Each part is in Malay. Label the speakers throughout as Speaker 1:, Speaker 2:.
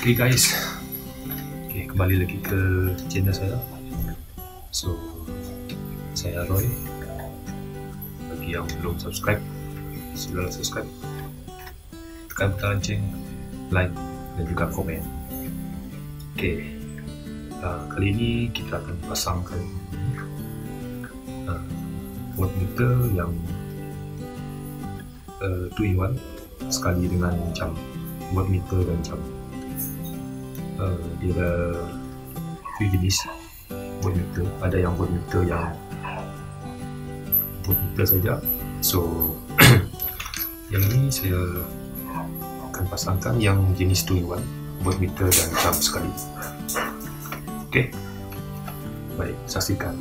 Speaker 1: Oke guys, kembali lagi ke channel saya. So, saya Roy. Bagi yang belum subscribe, segera subscribe, tekan butang lonceng, like dan juga komen. Kali ini kita akan pasangkan watt meter yang 2-in-1 sekali dengan jam, watt meter dan jam. Dia ada dua jenis watt meter. Ada yang watt meter yang watt meter saja. So yang ini saya akan pasangkan yang jenis 2-in-1, watt meter dan jam sekali. Oke, baik, saksikan.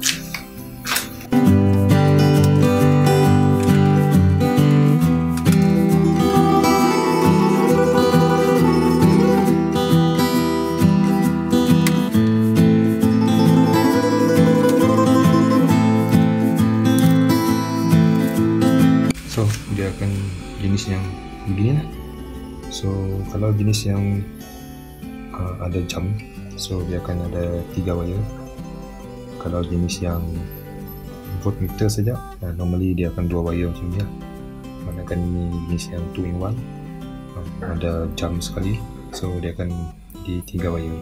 Speaker 1: So dia akan jenis yang begini lah. So kalau jenis yang ada jam, so dia akan ada 3 wire. Kalau jenis yang watt meter saja, normally dia akan 2 wire macam ni lah. Manakala ini jenis yang 2-in-1, ada jam sekali, so dia akan di 3 wire.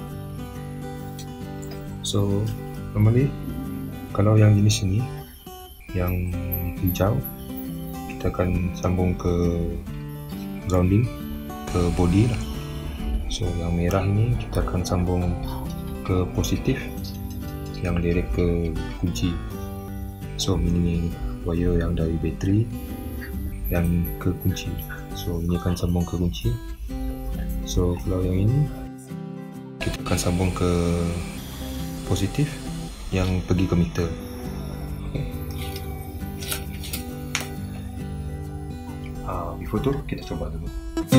Speaker 1: So normally kalau yang jenis ini yang hijau, kita akan sambung ke grounding, ke body lah. So yang merah ini kita akan sambung ke positif, yang direct ke kunci. So ini wire yang dari bateri yang ke kunci, so ini akan sambung ke kunci. So kalau yang ini kita akan sambung ke positif yang pergi ke meter. Before tu kita coba dulu.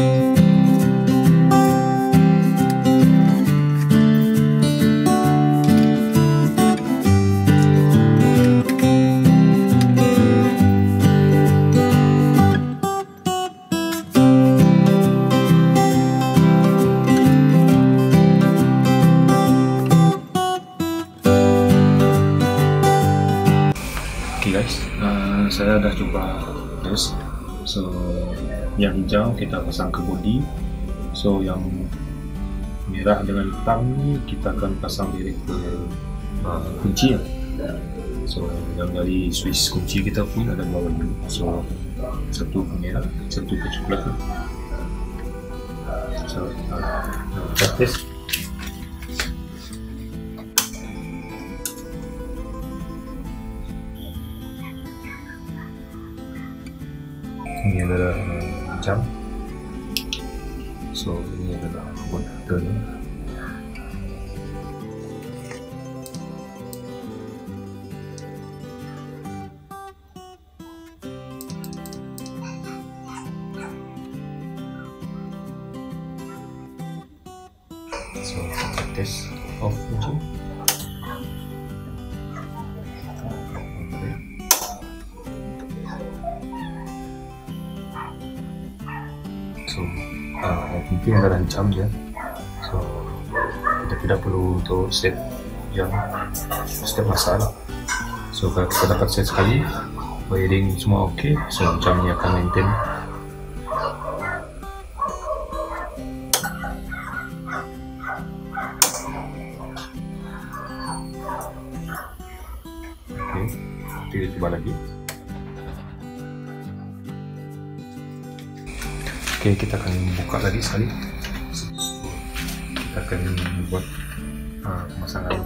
Speaker 1: Oke guys, saya dah coba test. So yang hijau kita pasang ke body, so yang merah dengan hitam ni kita akan pasang direct ke kunci. So yang dari switch kunci kita pun ada 2 wire, so satu ke merah, satu ke coklat. So kita test. Ini adalah jam, so ini adalah watt meter. So kita tes off kunci. So yang penting adalah jam dia. So kita tidak perlu untuk set jam setiap masalah. So kalau kita dapat set sekali, wiring semua ok, so jamnya akan maintain. Oke, kita coba lagi. Oke, kita akan buka lagi sekali. Kita akan buat pemasangan.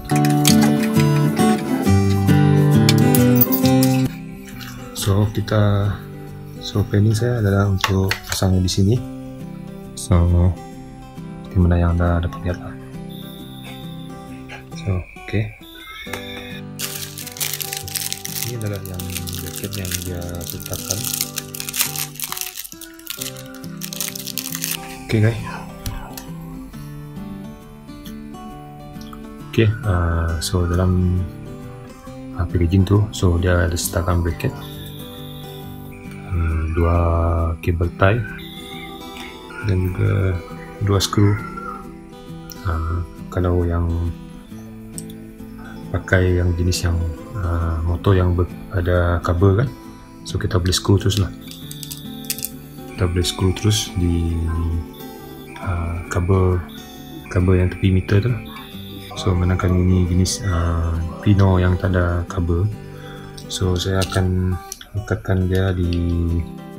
Speaker 1: So planning saya adalah untuk pasangnya di sini. So di mana yang anda dapat lihat lah. So oke. Ini adalah yang bracket yang dia letakkan. Oke guys. So dalam packaging tu, so dia ada setakan bracket, 2 kabel tie dan juga 2 skru Kalau yang pakai yang jenis yang motor yang ada kabel kan, so kita boleh screw terus lah, kita boleh screw terus di kabel yang tepi meter tu lah. So manakala ini jenis pino yang tak ada kabel, so saya akan lekatkan dia di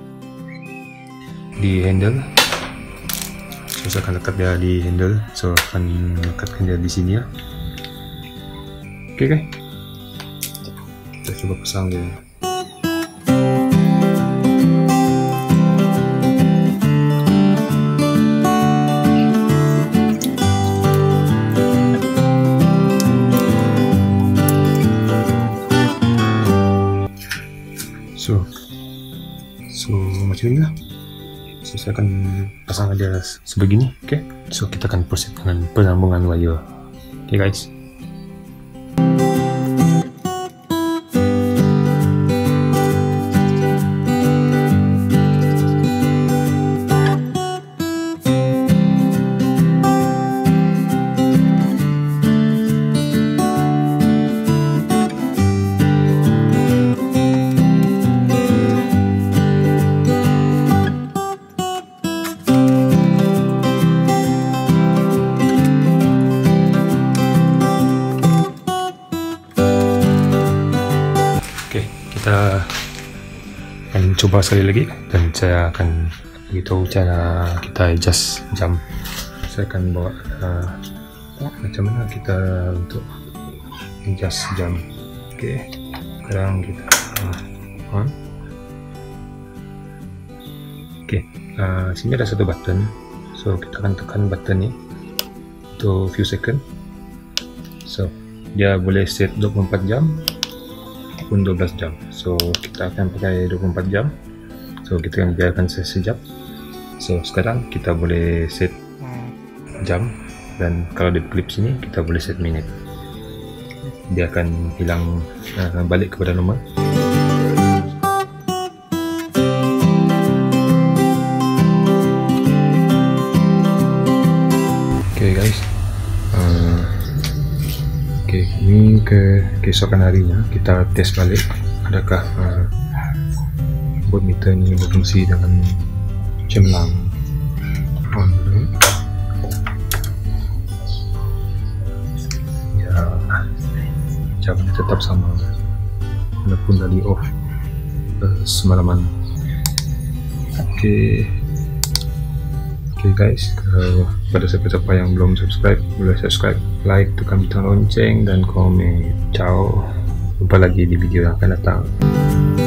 Speaker 1: handle. So saya akan lekat dia di handle, so akan lekatkan dia di sini ya. Oke guys, kita coba pasang dia. So macam ini lah. So saya akan pasang aja sebegini. Oke, so kita akan proses dengan penyambungan wire. Oke guys. Kita akan coba sekali lagi dan saya akan beritahu cara kita adjust jam. Saya akan bawa macam mana kita untuk adjust jam. Oke, sekarang kita on. Oke, sini ada satu button, so kita akan tekan button ni untuk few second. So dia boleh set 24 jam pun 12 jam. So kita akan pakai 24 jam. So kita akan biarkan sekejap. So sekarang kita boleh set jam, dan kalau di klip sini kita boleh set minit. Dia akan hilang balik kepada normal. Okay guys, okay, ini keesokan harinya kita tes balik adakah voltmeter ini berfungsi dengan cemerlang. Ya, jamnya tetap sama walaupun tadi off semalaman. Oke guys, pada siapa-siapa yang belum subscribe, boleh subscribe, like, tekan butang lonceng dan komen. Ciao, jumpa lagi di video yang akan datang.